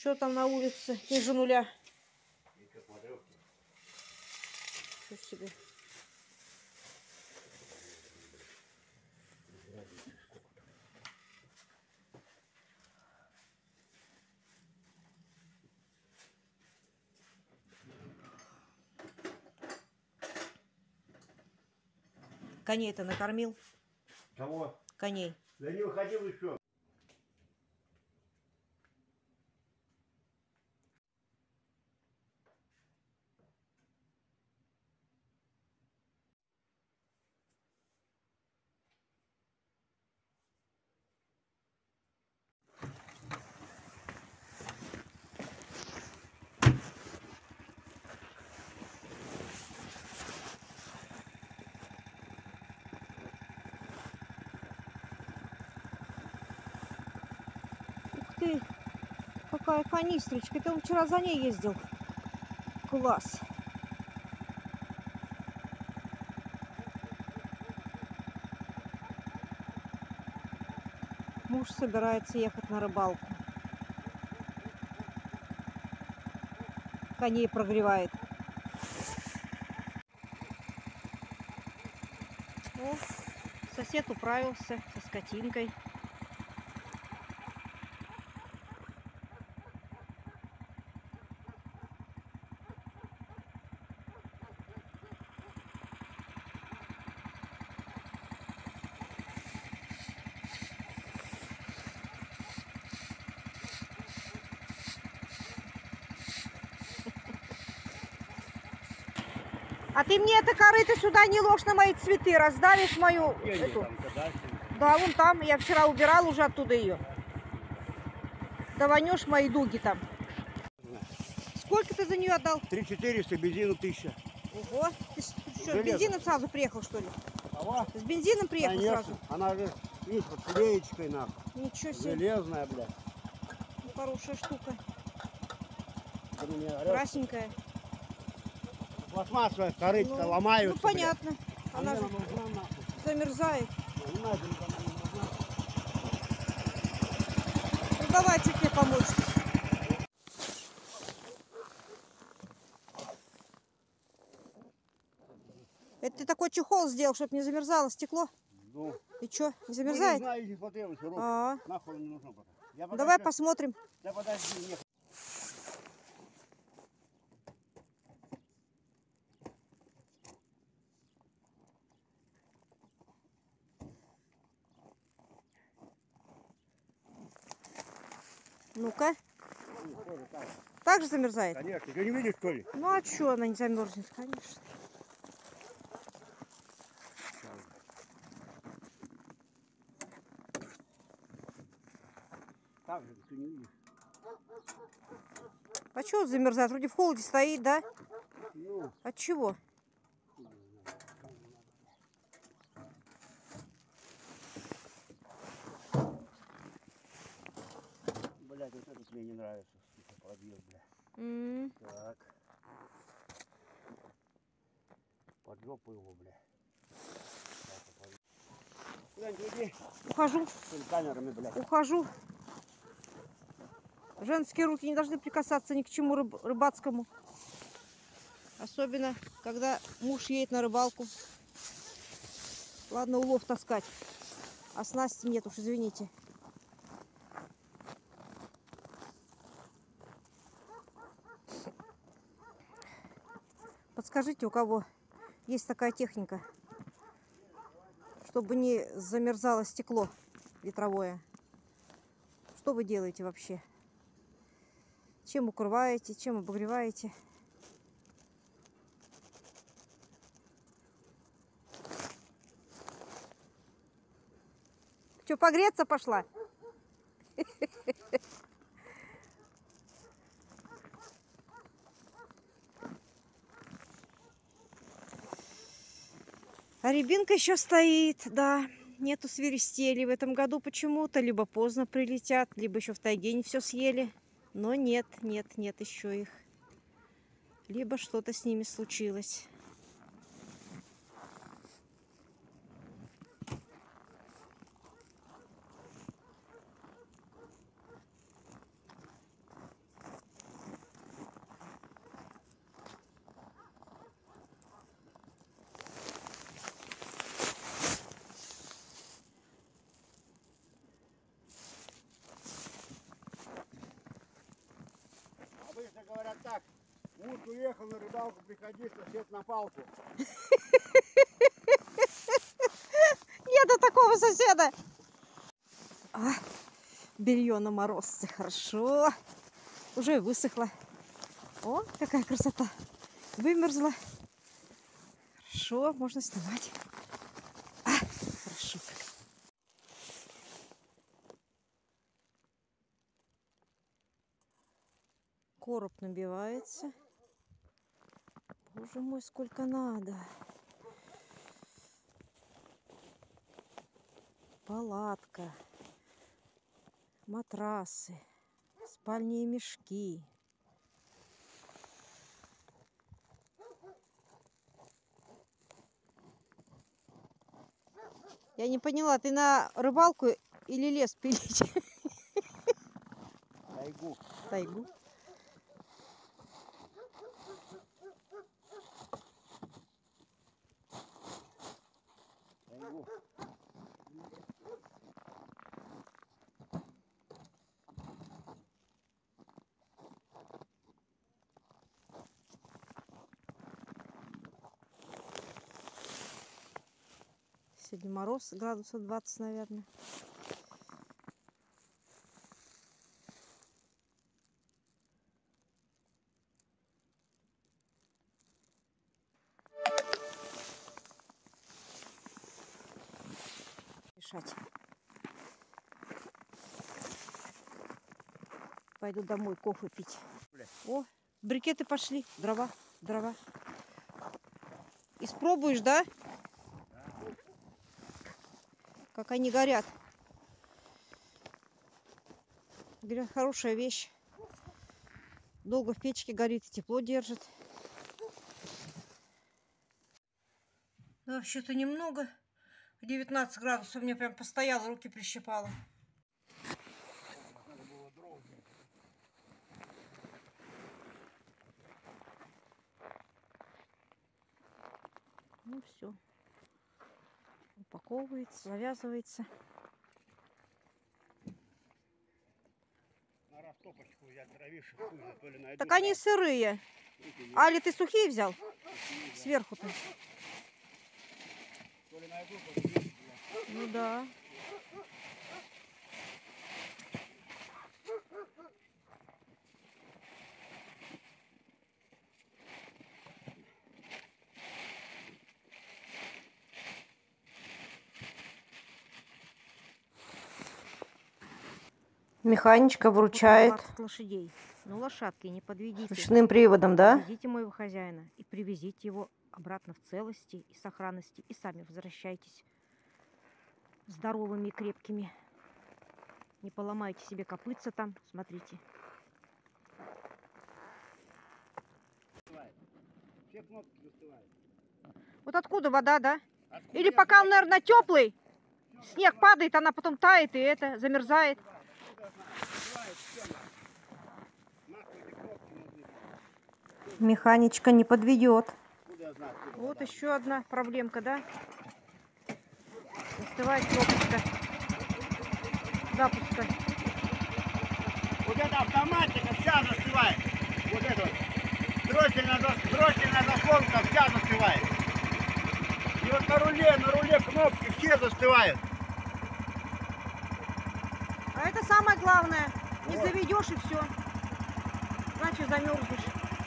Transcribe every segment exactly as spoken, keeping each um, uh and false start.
Что там на улице? Ниже нуля. Что себе. Коней-то накормил? Кого? Коней. Да не выходил еще. Ты, какая канистрочка. Ты он вчера за ней ездил. Класс. Муж собирается ехать на рыбалку. Коней прогревает. О, сосед управился со скотинкой. А ты мне это корыто сюда не ложь на мои цветы, раздавишь мою... Эту... Там, да, вон там, я вчера убирал уже оттуда ее. Даванешь мои дуги там. Сколько ты за нее отдал? три четыреста, бензину тысяча. Ого, ты что, с бензином сразу приехал, что ли? Ага. С бензином приехал? Конечно. Сразу? Она же, видишь, под клеечкой нахуй. Ничего себе. Железная, блядь. Ну, хорошая штука. Красненькая. Пластмассовая корытка, ну, ломаются. Ну понятно. Блядь. Она же нужна, замерзает. Ну, ну давай, чуть мне помочь. Это ты такой чехол сделал, чтобы не замерзало стекло? Ну. И что, не замерзает? Ну, не знаю, не смотрел, еще а -а. Нахуй не нужно пока. Я ну, давай посмотрим. Да подожди, нет. Ну-ка. Так же замерзает? Конечно. Ты не видишь, что ли? Ну а что она не замерзнет, конечно. Так же, ты не видишь. А что замерзает? Вроде в холоде стоит, да? Ну. От чего? Блядь, вот этот мне не нравится. Пробил, бля. Mm. Так. Под жопу его, бля. Куда-нибудь иди. Ухожу. С камерами, блядь. Ухожу. Женские руки не должны прикасаться ни к чему рыб рыбацкому. Особенно, когда муж едет на рыбалку. Ладно, улов таскать. А снасти нет уж, извините. Подскажите, у кого есть такая техника, чтобы не замерзало стекло ветровое? Что вы делаете вообще? Чем укрываете, чем обогреваете? Что, погреться пошла? А рябинка еще стоит, да. Нету свиристелей в этом году почему-то. Либо поздно прилетят, либо еще в тайге не все съели. Но нет, нет, нет еще их. Либо что-то с ними случилось. Гурт уехал на рыбалку, приходи, сосед на палку. Нету такого соседа. А, белье на морозце, хорошо. Уже высохло. О, какая красота. Вымерзла. Хорошо, можно снимать. А, хорошо. Короб набивается. Боже мой, сколько надо. Палатка, матрасы, спальные мешки. Я не поняла, ты на рыбалку или лес пилить? Тайгу. Тайгу. Тайгу. Сегодня мороз градусов двадцать, наверное. Решать. Пойду домой кофе пить. О, брикеты пошли. Дрова, дрова. Испробуешь, да? Как они горят. Говорят, хорошая вещь. Долго в печке горит и тепло держит. Вообще-то немного. девятнадцать градусов мне прям постояло, руки прищипало. Ну все. Упаковывается, завязывается. На растопочку взять травишек, хуже, то ли найду. Так они сырые. Али, ты сухие взял? Сверху-то. То ли найду, то ли нет. Ну да. Механичка вручает двадцать лошадей. Ну, лошадки, не подведите. Ручным приводом, да? Подведите моего хозяина и привезите его обратно в целости и сохранности. И сами возвращайтесь здоровыми и крепкими. Не поломайте себе копытца там. Смотрите. Все кнопки застывают. Вот откуда вода, да? Откуда Или я пока он, знаю? наверное, теплый, снег падает, она потом тает и это замерзает. Механичка не подведет. Вот еще одна проблемка, да? Застывает кнопочка запуска. Вот эта автоматика вся застывает. Вот это вот. Дроссельная, дроссельная заслонка вся застывает. И вот на руле, на руле кнопки все застывают. А это самое главное. Не Вот. заведешь и все. Значит замерзнешь.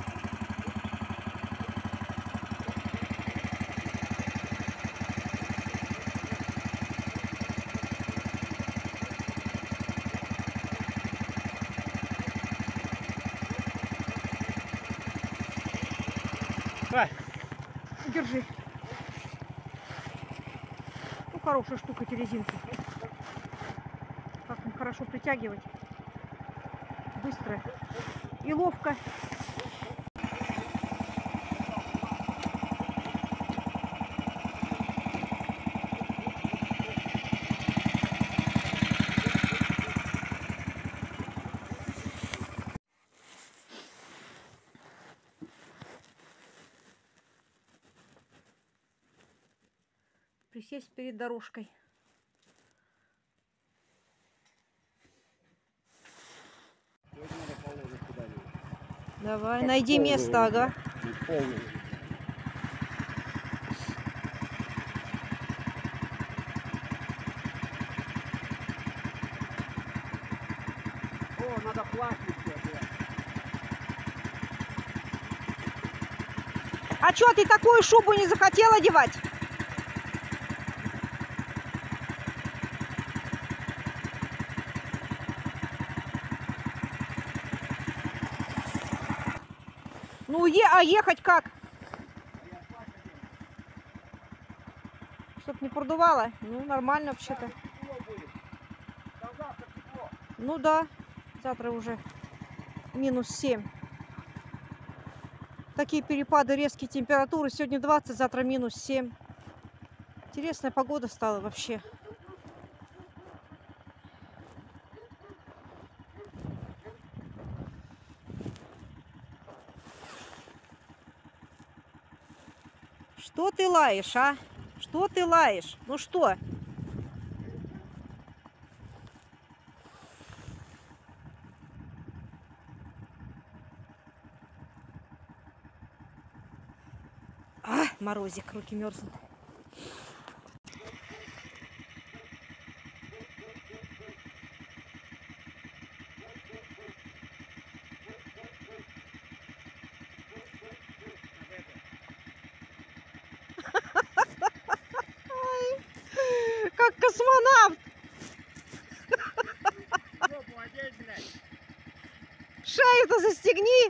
Давай. Держи. Ну, хорошая штука эти резинки. Как им хорошо притягивать. Быстро и ловко. Присесть перед дорожкой. Давай, Как найди полный место, уже. ага. Полный. О, надо пластик сделать. А чё, ты такую шубу не захотел одевать? Ну, е а ехать как? Чтоб не продувало? Ну, нормально вообще-то. Ну да, завтра уже минус семь. Такие перепады, резкие температуры. Сегодня двадцать, завтра минус семь. Интересная погода стала вообще. Что ты лаешь, а? Что ты лаешь? Ну что? А, морозик, руки мерзнут. Как космонавт! Шею-то застегни!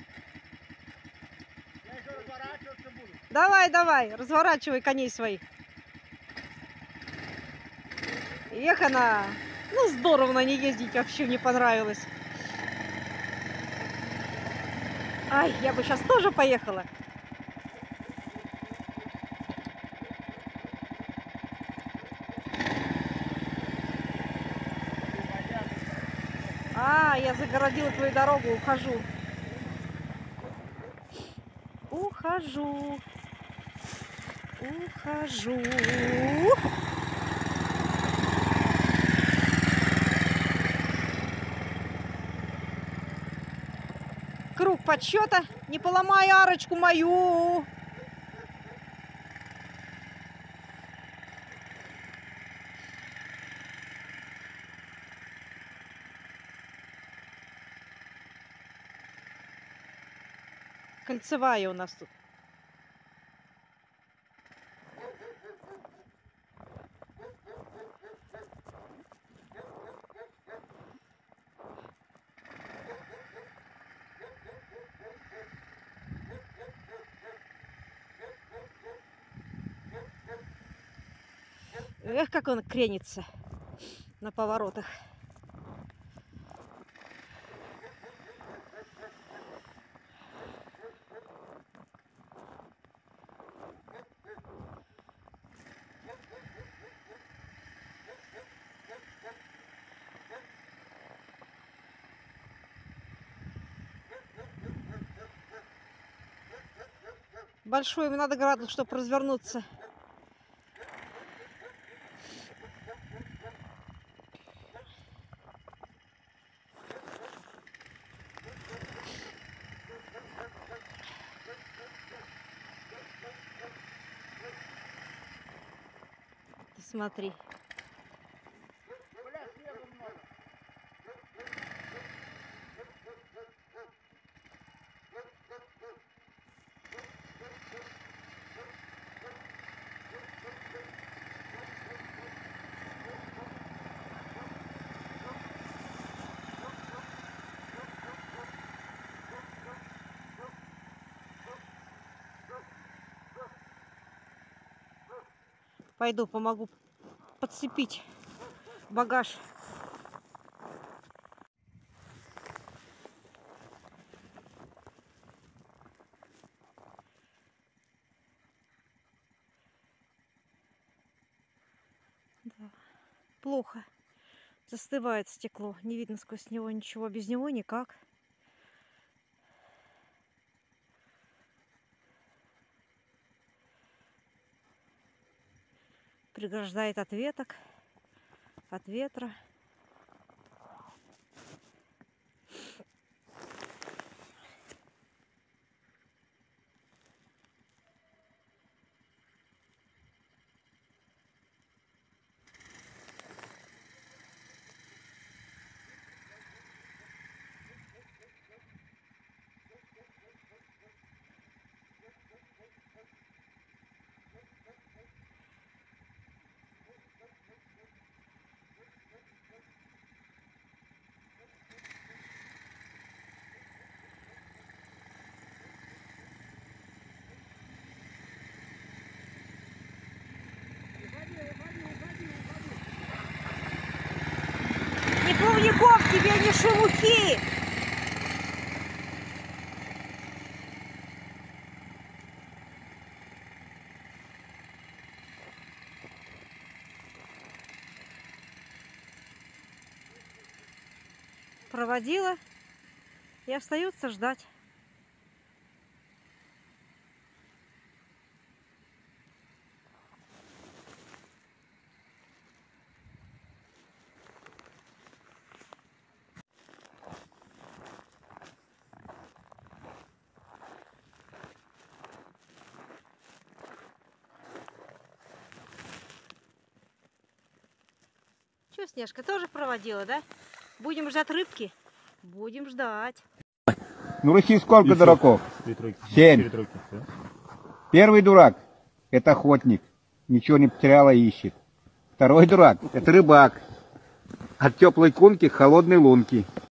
Я еще разворачиваться буду. Давай, давай, разворачивай коней своих. Эх, она... Ну, здорово на ней ездить, вообще мне понравилось. Ай, я бы сейчас тоже поехала. А, я загородила твою дорогу, ухожу. Ухожу. Ухожу. Круг подсчета. Не поломай арочку мою. Кольцевая у нас тут. Эх, как он кренится на поворотах. Большой им надо градус, чтобы развернуться. Ты смотри. Пойду помогу подцепить багаж. Да. Плохо. Застывает стекло. Не видно сквозь него ничего. Без него никак. Преграждает от веток, от ветра. Шелухов, тебе не шелухи! Проводила и остается ждать. Че, Снежка, тоже проводила, да? Будем ждать рыбки? Будем ждать. Ну, Руси сколько Еще. дураков? Три тройки. Семь. Четыре тройки, да? Первый дурак – это охотник, ничего не потерял, а ищет. Второй дурак – это рыбак, от теплой кунки к холодной лунки.